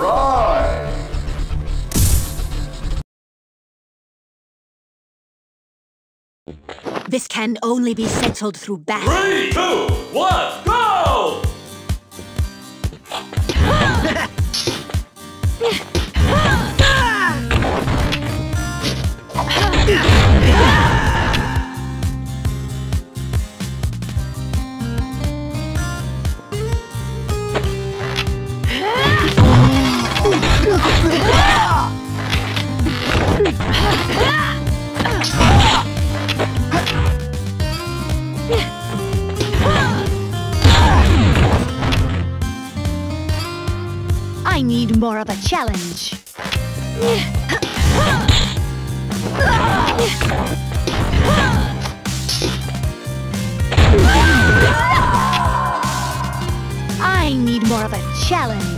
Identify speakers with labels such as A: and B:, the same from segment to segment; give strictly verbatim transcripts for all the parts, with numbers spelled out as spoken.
A: Karai!
B: This can only be settled through battle.
C: Three, two, one, go!
B: I need more of a challenge. I need more of a challenge.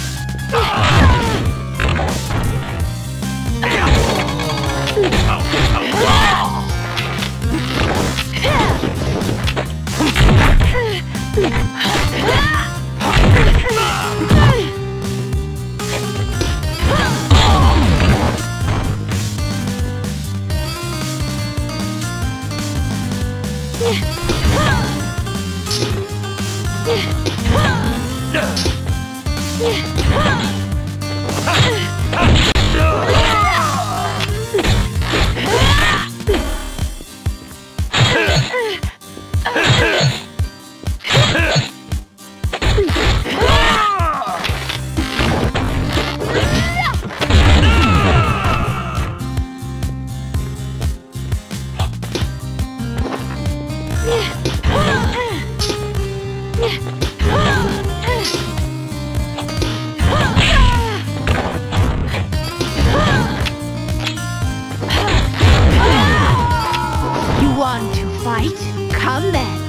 B: Want to fight? Come then.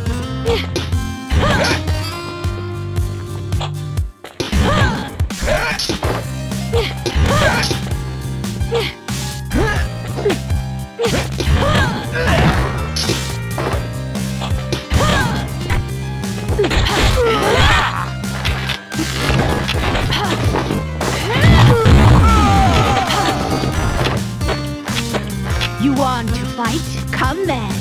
B: You want to fight? Come then.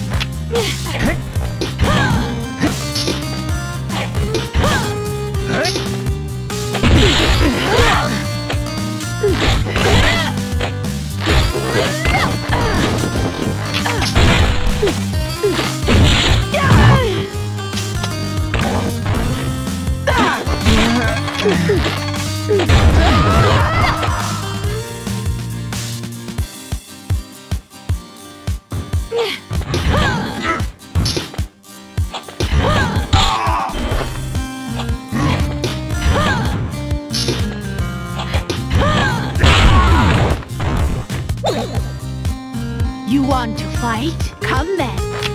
B: You want to fight? Come then.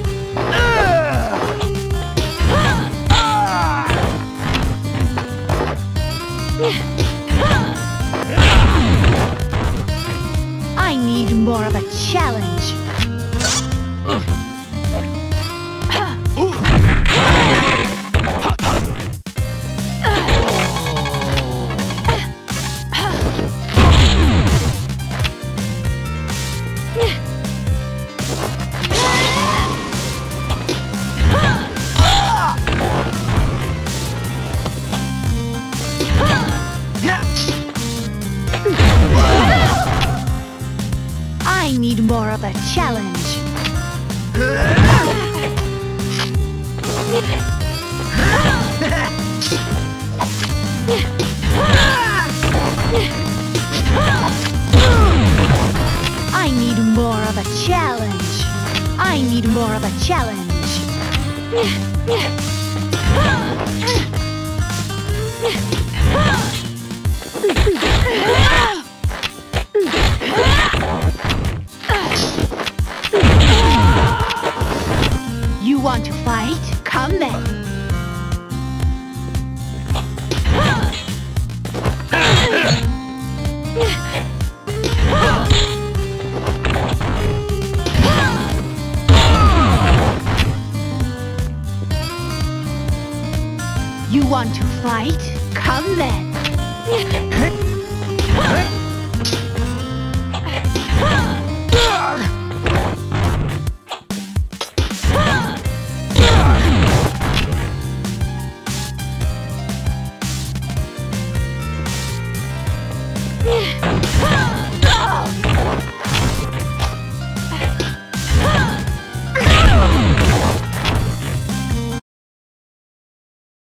B: I need more of a challenge. I need more of a challenge. I need more of a challenge. I need more of a challenge. You want to fight? Come then. You want to fight? Come then.
A: Hey!